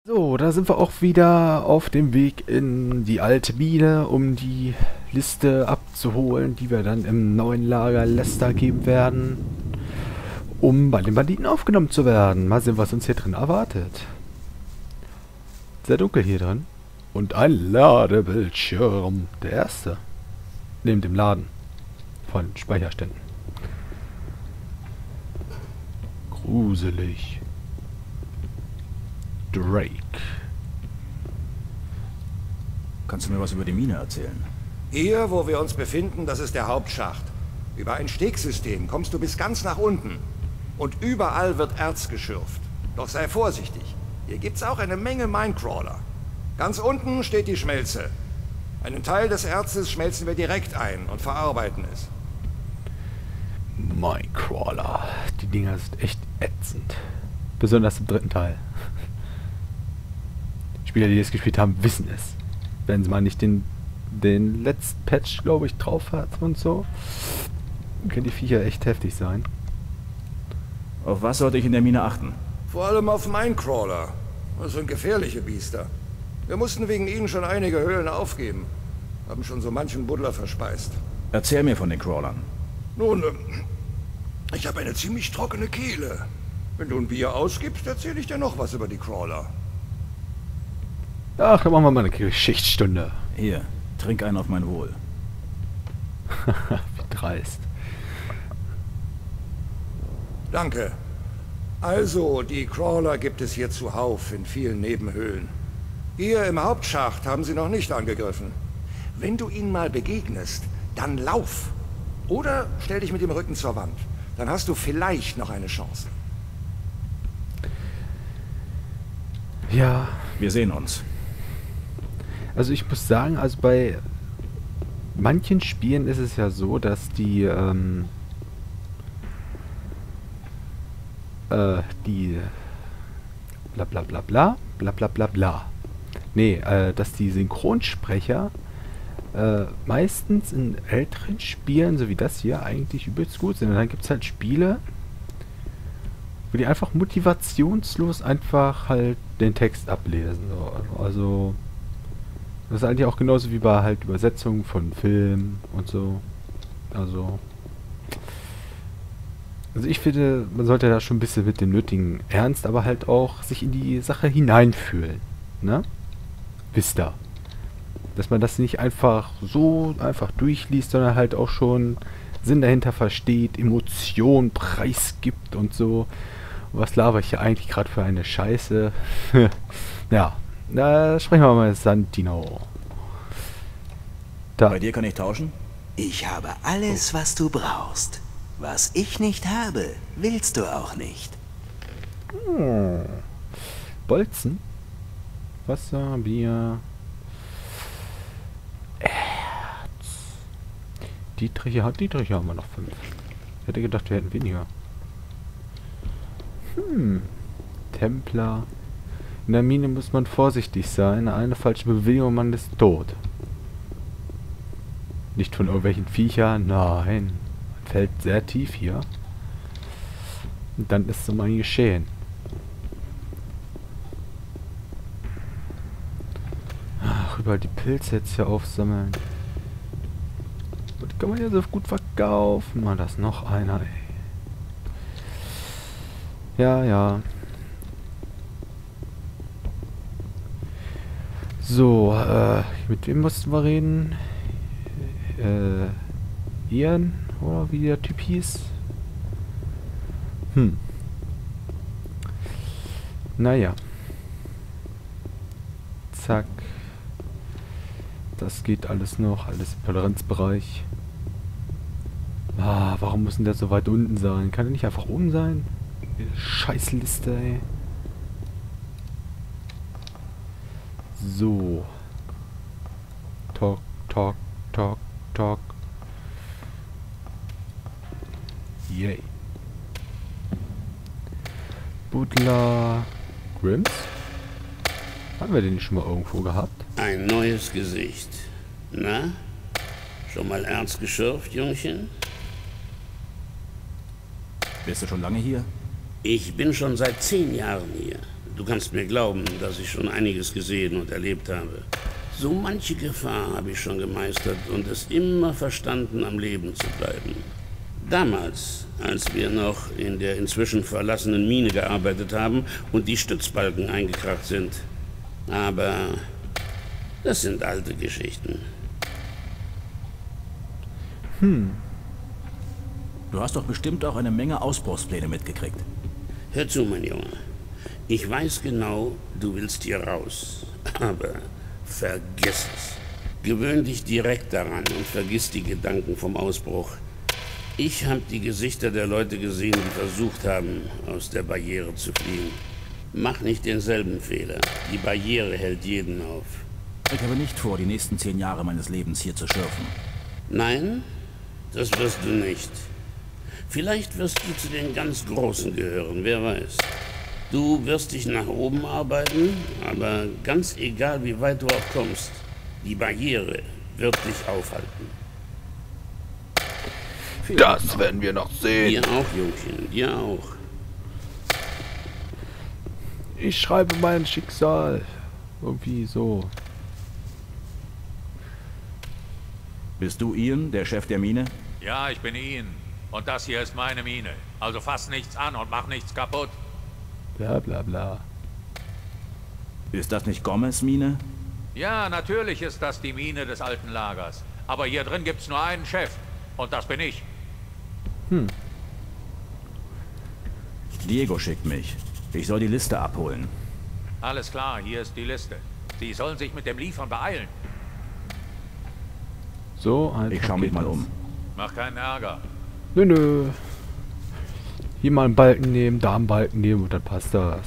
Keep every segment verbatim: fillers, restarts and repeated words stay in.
So, da sind wir auch wieder auf dem Weg in die alte Mine, um die Liste abzuholen, die wir dann im neuen Lager Lester geben werden, um bei den Banditen aufgenommen zu werden. Mal sehen, was uns hier drin erwartet. Sehr dunkel hier drin. Und ein Ladebildschirm. Der erste. Neben dem Laden von Speicherständen. Gruselig. Drake. Kannst du mir was über die Mine erzählen? Hier, wo wir uns befinden, das ist der Hauptschacht. Über ein Stegsystem kommst du bis ganz nach unten. Und überall wird Erz geschürft. Doch sei vorsichtig. Hier gibt's auch eine Menge Minecrawler. Ganz unten steht die Schmelze. Einen Teil des Erzes schmelzen wir direkt ein und verarbeiten es. Minecrawler. Die Dinger sind echt ätzend. Besonders im dritten Teil. Spieler, die das gespielt haben, wissen es. Wenn sie mal nicht den, den letzten Patch, glaube ich, drauf hat und so, können die Viecher echt heftig sein. Auf was sollte ich in der Mine achten? Vor allem auf Minecrawler. Das sind gefährliche Biester. Wir mussten wegen ihnen schon einige Höhlen aufgeben. Haben schon so manchen Buddler verspeist. Erzähl mir von den Crawlern. Nun, ich habe eine ziemlich trockene Kehle. Wenn du ein Bier ausgibst, erzähle ich dir noch was über die Crawler. Ach, dann machen wir mal eine Geschichtsstunde. Hier, trink einen auf mein Wohl. Wie dreist. Danke. Also, die Crawler gibt es hier zuhauf in vielen Nebenhöhlen. Hier im Hauptschacht haben sie noch nicht angegriffen. Wenn du ihnen mal begegnest, dann lauf. Oder stell dich mit dem Rücken zur Wand. Dann hast du vielleicht noch eine Chance. Ja. Wir sehen uns. Also ich muss sagen, also bei manchen Spielen ist es ja so, dass die, ähm, äh, die bla bla bla bla, bla bla bla bla. Nee, äh, dass die Synchronsprecher äh, meistens in älteren Spielen, so wie das hier, eigentlich übelst gut sind. Und dann gibt es halt Spiele, wo die einfach motivationslos einfach halt den Text ablesen. So. Also das ist eigentlich auch genauso wie bei halt Übersetzungen von Filmen und so. Also also ich finde, man sollte da schon ein bisschen mit dem nötigen Ernst, aber halt auch sich in die Sache hineinfühlen. Ne? Wisst ihr? Dass man das nicht einfach so einfach durchliest, sondern halt auch schon Sinn dahinter versteht, Emotionen preisgibt und so. Was laber ich hier eigentlich gerade für eine Scheiße? Ja, da sprechen wir mal mit Santino. Da. Bei dir kann ich tauschen? Ich habe alles, was du brauchst. Was ich nicht habe, willst du auch nicht. Hm. Bolzen? Wasser, Bier. Erz. Dietrich hat Dietrich haben wir noch fünf. Ich hätte gedacht, wir hätten weniger. Hm. Templer. In der Mine muss man vorsichtig sein. Eine falsche Bewegung und man ist tot. Nicht von irgendwelchen Viechern. Nein. Man fällt sehr tief hier. Und dann ist so mal geschehen. Ach, überall die Pilze jetzt hier aufsammeln. Die kann man ja so gut verkaufen. Mal das noch einer, ey. Ja, ja. So, äh, mit wem mussten wir reden? Äh, Ian, oder wie der Typ hieß? Hm. Naja. Zack. Das geht alles noch, alles im Toleranzbereich. Ah, warum muss denn der so weit unten sein? Kann er nicht einfach oben sein? Scheißliste, ey. So. Talk, talk, talk, talk. Yay. Buddler Grimms? Haben wir den nicht schon mal irgendwo gehabt? Ein neues Gesicht. Na? Schon mal ernst geschürft, Jungchen? Bist du schon lange hier? Ich bin schon seit zehn Jahren hier. Du kannst mir glauben, dass ich schon einiges gesehen und erlebt habe. So manche Gefahr habe ich schon gemeistert und es immer verstanden, am Leben zu bleiben. Damals, als wir noch in der inzwischen verlassenen Mine gearbeitet haben und die Stützbalken eingekracht sind. Aber das sind alte Geschichten. Hm. Du hast doch bestimmt auch eine Menge Ausbruchspläne mitgekriegt. Hör zu, mein Junge. Ich weiß genau, du willst hier raus. Aber vergiss es. Gewöhn dich direkt daran und vergiss die Gedanken vom Ausbruch. Ich habe die Gesichter der Leute gesehen, die versucht haben, aus der Barriere zu fliehen. Mach nicht denselben Fehler. Die Barriere hält jeden auf. Ich habe nicht vor, die nächsten zehn Jahre meines Lebens hier zu schürfen. Nein, das wirst du nicht. Vielleicht wirst du zu den ganz Großen gehören, wer weiß. Du wirst dich nach oben arbeiten, aber ganz egal, wie weit du auch kommst, die Barriere wird dich aufhalten. Das werden wir noch sehen. Dir auch, Jungchen, dir auch. Ich schreibe mein Schicksal. Irgendwie so. Bist du Ian, der Chef der Mine? Ja, ich bin Ian. Und das hier ist meine Mine. Also fass nichts an und mach nichts kaputt. Bla bla bla. Ist das nicht Gomez Mine? Ja, natürlich ist das die Mine des alten Lagers. Aber hier drin gibt's nur einen Chef. Und das bin ich. Hm. Diego schickt mich. Ich soll die Liste abholen. Alles klar, hier ist die Liste. Sie sollen sich mit dem Liefern beeilen. So einfach. Ich schau mich geht mal das. um. Mach keinen Ärger. Nö, nö. Hier mal einen Balken nehmen, da einen Balken nehmen und dann passt das.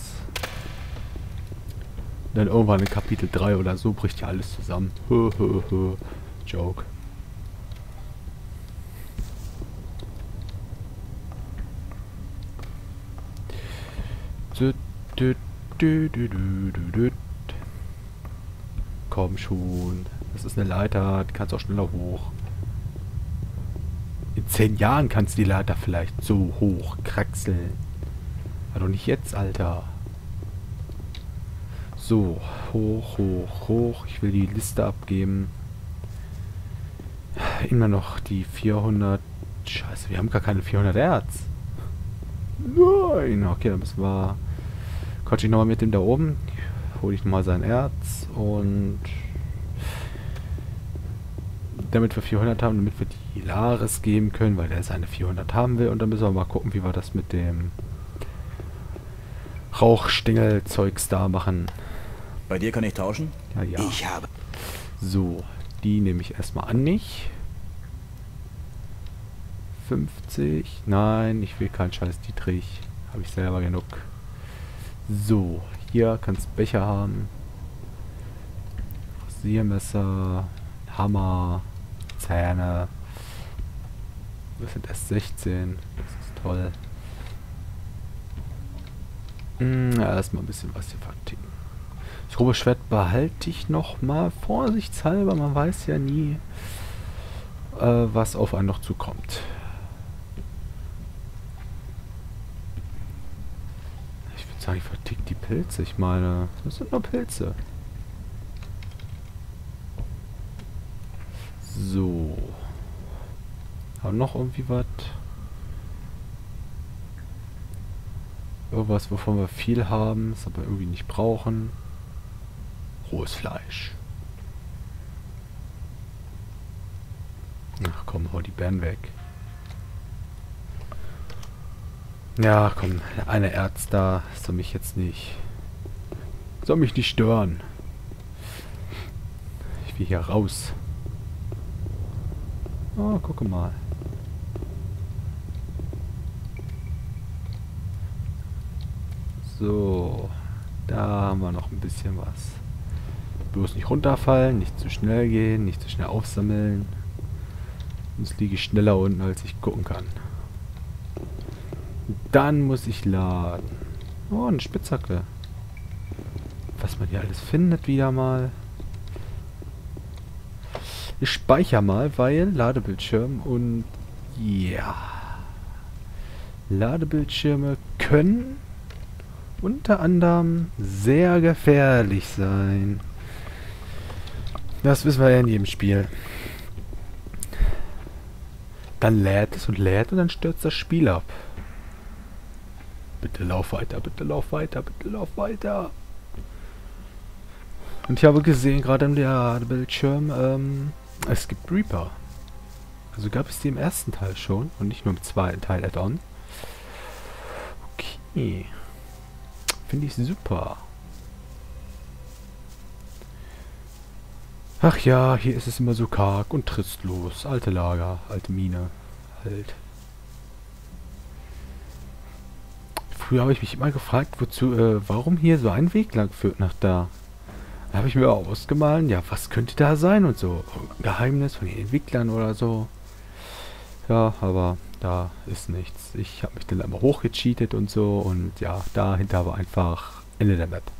Dann irgendwann in Kapitel drei oder so bricht ja alles zusammen. Hö, hö, hö. Joke. Dü, dü, dü, dü, dü, dü, dü. Komm schon. Das ist eine Leiter, die kannst du auch schneller hoch. In zehn Jahren kannst du die Leiter vielleicht so hoch kraxeln. Aber doch nicht jetzt, Alter. So, hoch, hoch, hoch. Ich will die Liste abgeben. Immer noch die vierhundert. Scheiße, wir haben gar keine vierhundert Erz. Nein. Okay, dann müssen wir... Quatsch ich nochmal mit dem da oben. Hole ich nochmal sein Erz. Und... damit wir vierhundert haben, damit wir die Laris geben können, weil der seine vierhundert haben will. Und dann müssen wir mal gucken, wie wir das mit dem Rauchstängel-Zeugs da machen. Bei dir kann ich tauschen? Ja, ja. Ich habe... So, die nehme ich erstmal an nicht. fünfzig. Nein, ich will keinen scheiß Dietrich. Habe ich selber genug. So, hier kannst du Becher haben. Rasiermesser, Hammer, Zähne. Das sind erst sechzehn. Das ist toll. Hm, ja, erstmal ein bisschen was hier verticken. Das grobe Schwert behalte ich noch mal vorsichtshalber. Man weiß ja nie, äh, was auf einen noch zukommt. Ich würde sagen, ich vertick die Pilze. Ich meine, das sind nur Pilze. So. Haben noch irgendwie was? Irgendwas, wovon wir viel haben, es aber irgendwie nicht brauchen. Rohes Fleisch. Ach komm, hau die Bären weg. Ja, komm, eine Erz da soll mich jetzt nicht... soll mich nicht stören. Ich will hier raus. Oh, gucke mal. So, da haben wir noch ein bisschen was. Bloß nicht runterfallen, nicht zu schnell gehen, nicht zu schnell aufsammeln. Sonst liege ich schneller unten, als ich gucken kann. Dann muss ich laden. Oh, eine Spitzhacke. Was man hier alles findet wieder mal. Ich speichere mal, weil Ladebildschirm und ja. Ladebildschirme können unter anderem sehr gefährlich sein. Das wissen wir ja in jedem Spiel. Dann lädt es und lädt und dann stürzt das Spiel ab. Bitte lauf weiter, bitte lauf weiter, bitte lauf weiter. Und ich habe gesehen, gerade im der Bildschirm, ähm, es gibt Reaper. Also gab es die im ersten Teil schon und nicht nur im zweiten Teil Add-on. Okay. Finde ich super. Ach ja, hier ist es immer so karg und tristlos. Alte Lager, alte Mine. Halt. Früher habe ich mich immer gefragt, wozu, äh, warum hier so ein Weg lang führt nach da. Da habe ich mir auch ausgemalt, ja, was könnte da sein und so. Ein Geheimnis von den Entwicklern oder so. Ja, aber da ist nichts. Ich habe mich dann einmal hochgecheatet und so und ja, dahinter war einfach Ende der Map.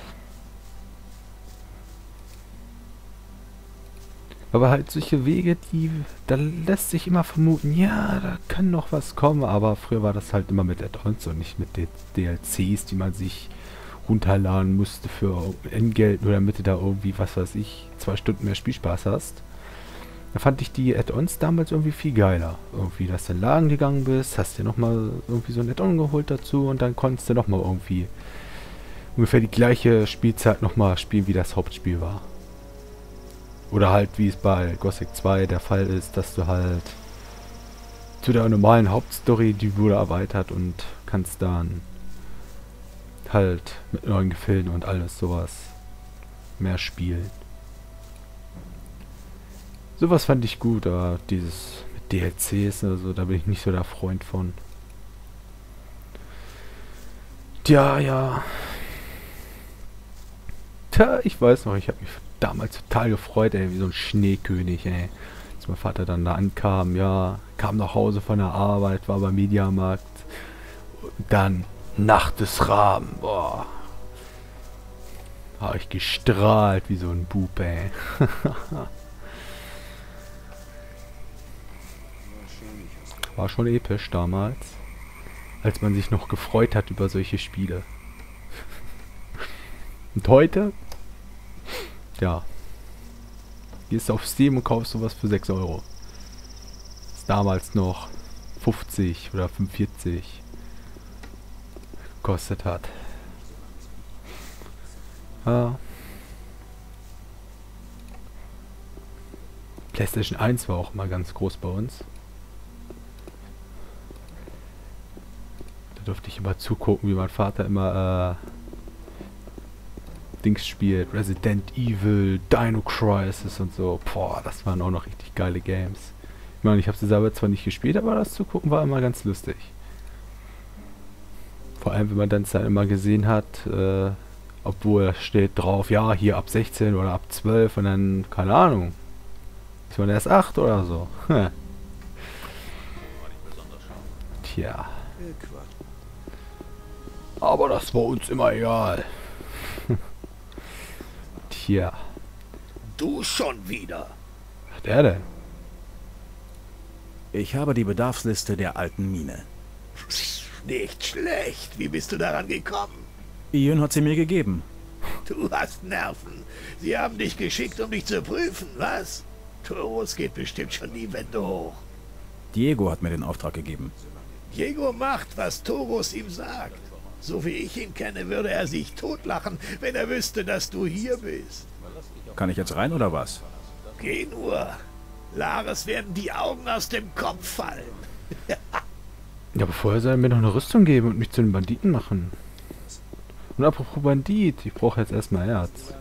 Aber halt solche Wege, die, da lässt sich immer vermuten, ja, da kann noch was kommen, aber früher war das halt immer mit Add-ons und nicht mit den D L Cs, die man sich runterladen musste für Endgeld, nur damit du da irgendwie, was weiß ich, zwei Stunden mehr Spielspaß hast. Da fand ich die Add-ons damals irgendwie viel geiler. Irgendwie, dass du in den Laden gegangen bist, hast dir nochmal irgendwie so ein Add-on geholt dazu und dann konntest du nochmal irgendwie ungefähr die gleiche Spielzeit nochmal spielen, wie das Hauptspiel war. Oder halt, wie es bei Gothic zwei der Fall ist, dass du halt zu der normalen Hauptstory, die wurde erweitert und kannst dann halt mit neuen Gefilden und alles sowas mehr spielen. Sowas fand ich gut, aber dieses mit D L Cs, also da bin ich nicht so der Freund von. Tja, ja. Tja, ich weiß noch, ich habe mich damals total gefreut, ey, wie so ein Schneekönig, ey. Als mein Vater dann da ankam, ja, kam nach Hause von der Arbeit, war beim Mediamarkt. Dann Nacht des Raben, boah. Habe ich gestrahlt wie so ein Bub, ey. War schon episch damals, als man sich noch gefreut hat über solche Spiele. Und heute? Ja. Gehst auf Steam und kaufst sowas für sechs Euro. Das damals noch fünfzig oder fünfundvierzig gekostet hat. Ja. PlayStation eins war auch mal ganz groß bei uns. Da durfte ich immer zugucken, wie mein Vater immer äh, Dings spielt. Resident Evil, Dino Crisis und so. Boah, das waren auch noch richtig geile Games. Ich meine, ich habe sie selber zwar nicht gespielt, aber das zu gucken war immer ganz lustig. Vor allem, wenn man dann dann immer gesehen hat, äh, obwohl steht drauf, ja, hier ab sechzehn oder ab zwölf und dann, keine Ahnung, ist man erst acht oder so. Tja. Aber das war uns immer egal. Tja. Du schon wieder. Was hat er denn? Ich habe die Bedarfsliste der alten Mine. Nicht schlecht. Wie bist du daran gekommen? Ian hat sie mir gegeben. Du hast Nerven. Sie haben dich geschickt, um dich zu prüfen, was? Taurus geht bestimmt schon die Wände hoch. Diego hat mir den Auftrag gegeben. Diego macht, was Taurus ihm sagt. So wie ich ihn kenne, würde er sich totlachen, wenn er wüsste, dass du hier bist. Kann ich jetzt rein oder was? Geh nur. Lares werden die Augen aus dem Kopf fallen. Ja, aber vorher soll er mir noch eine Rüstung geben und mich zu den Banditen machen. Und apropos Bandit, ich brauche jetzt erstmal Erz.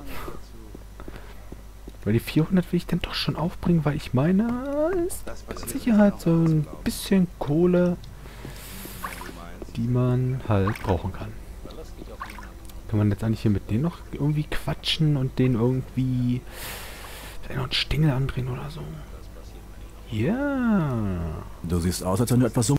Weil die vierhundert will ich dann doch schon aufbringen, weil ich meine, ist mit Sicherheit so ein bisschen Kohle, die man halt brauchen kann. Kann man jetzt eigentlich hier mit denen noch irgendwie quatschen und den irgendwie vielleicht noch einen Stängel andrehen oder so? Ja. Du siehst aus, als wenn du etwas so...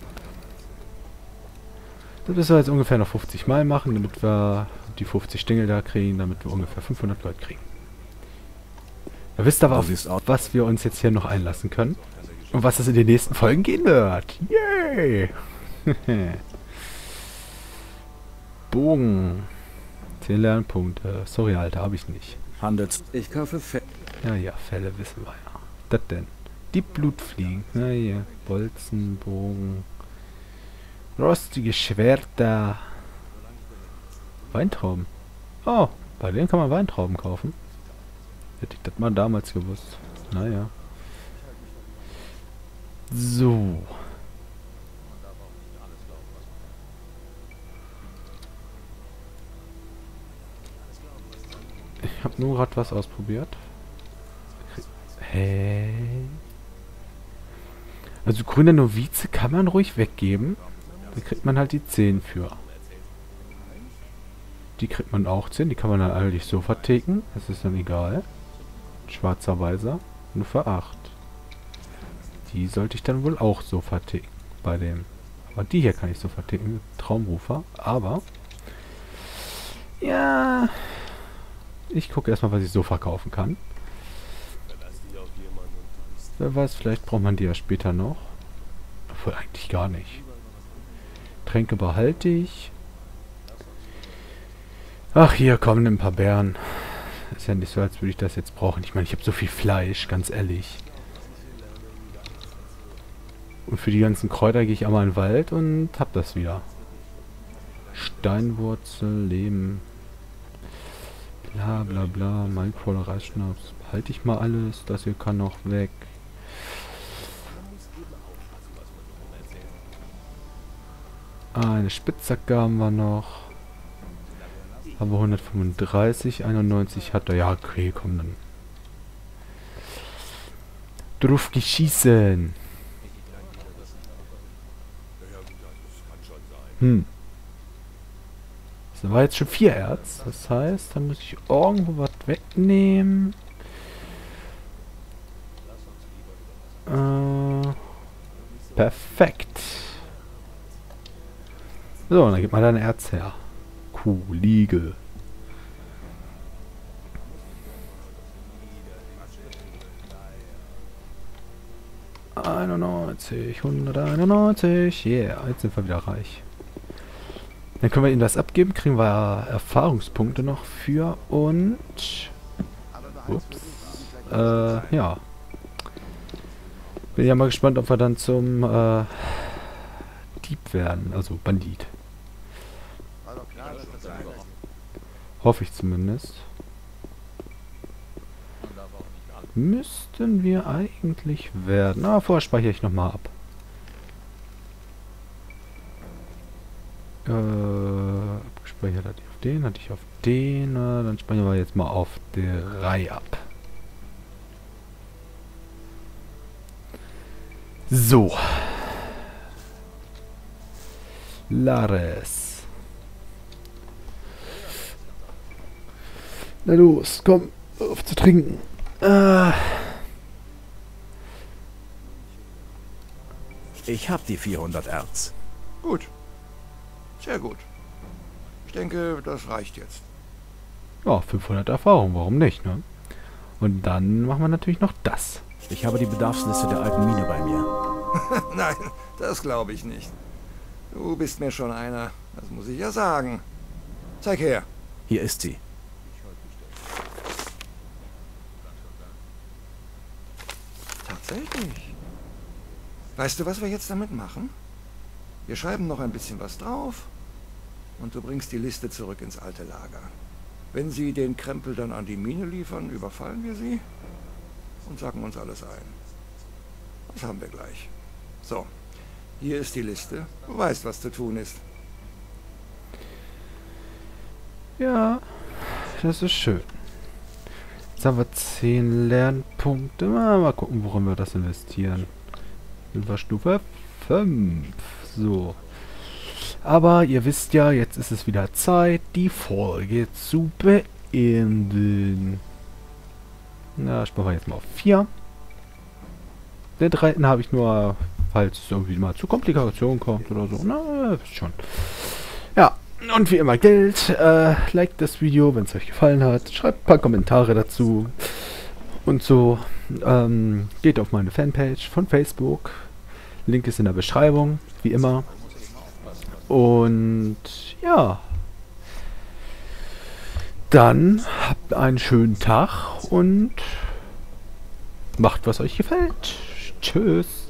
Das müssen wir jetzt ungefähr noch fünfzig Mal machen, damit wir die fünfzig Stängel da kriegen, damit wir ungefähr fünfhundert Leute kriegen. Da wisst ihr aber, auf was wir uns jetzt hier noch einlassen können. Und was es in den nächsten Folgen gehen wird. Yay! Bogen. zehn Lernpunkte. Sorry, Alter, habe ich nicht. Handels. Ich kaufe Fett. Ja, ja, Fälle wissen wir ja. Das denn? Die Blutfliegen. Na ja, Bolzen, Bogen. Rostige Schwerter. Weintrauben. Oh, bei denen kann man Weintrauben kaufen. Hätte ich das mal damals gewusst. Naja. So. Ich habe nur gerade was ausprobiert. Hä? Also grüne Novize kann man ruhig weggeben. Da kriegt man halt die zehn für. Die kriegt man auch zehn. Die kann man dann eigentlich so verticken. Das ist dann egal. Schwarzer Weiser. Nur für acht. Die sollte ich dann wohl auch so verticken. Bei dem. Aber die hier kann ich so verticken. Traumrufer. Aber. Ja. Ich gucke erstmal, was ich so verkaufen kann. Wer weiß, vielleicht braucht man die ja später noch. Obwohl eigentlich gar nicht. Tränke behalte ich. Ach, hier kommen ein paar Beeren. Ist ja nicht so, als würde ich das jetzt brauchen. Ich meine, ich habe so viel Fleisch, ganz ehrlich. Und für die ganzen Kräuter gehe ich einmal in den Wald und hab das wieder. Steinwurzel, Leben. Bla bla bla. Mindcrawler, Reisschnaps. Halte ich mal alles. Das hier kann noch weg. Eine Spitzhacke haben wir noch. Haben wir hundertfünfunddreißig, einundneunzig hat er. Ja, okay, komm dann. Drauf geschießen. Hm. Das war jetzt schon vier Erz. Das heißt, da muss ich irgendwo was wegnehmen. Äh, perfekt. So, dann gib mal dein Erz her. Kuhliege. einundneunzig, hunderteinundneunzig. Yeah, jetzt sind wir wieder reich. Dann können wir ihnen das abgeben. Kriegen wir Erfahrungspunkte noch für und... Ups. Äh, ja. Bin ja mal gespannt, ob wir dann zum äh, Dieb werden. Also Bandit. Hoffe ich zumindest. Müssten wir eigentlich werden. Ah, vorher speichere ich nochmal ab. Äh, abgespeichert hatte ich auf den, hatte ich auf den. Na, dann speichern wir jetzt mal auf drei ab. So. Lares. Na los, komm, auf zu trinken. Äh. Ich hab die vierhundert Erz. Gut. Sehr gut. Ich denke, das reicht jetzt. Ja, fünfhundert Erfahrung, warum nicht, ne? Und dann machen wir natürlich noch das. Ich habe die Bedarfsliste der alten Mine bei mir. Nein, das glaube ich nicht. Du bist mir schon einer, das muss ich ja sagen. Zeig her. Hier ist sie. Tatsächlich. Weißt du, was wir jetzt damit machen? Wir schreiben noch ein bisschen was drauf und du bringst die Liste zurück ins alte Lager. Wenn sie den Krempel dann an die Mine liefern, überfallen wir sie und sacken uns alles ein. Das haben wir gleich. So, hier ist die Liste. Du weißt, was zu tun ist. Ja, das ist schön. Jetzt haben wir zehn Lernpunkte. Mal, mal gucken, worin wir das investieren. Sind wir Stufe fünf. So. Aber ihr wisst ja, jetzt ist es wieder Zeit, die Folge zu beenden. Na, ich mache jetzt mal auf vier. Den dritten habe ich nur, falls es irgendwie mal zu Komplikationen kommt oder so. Na, wisst schon. Ja. Und wie immer gilt, äh, liked das Video, wenn es euch gefallen hat. Schreibt ein paar Kommentare dazu. Und so. Ähm, geht auf meine Fanpage von Facebook. Link ist in der Beschreibung, wie immer. Und ja, Dann habt einen schönen Tag und macht, was euch gefällt. Tschüss.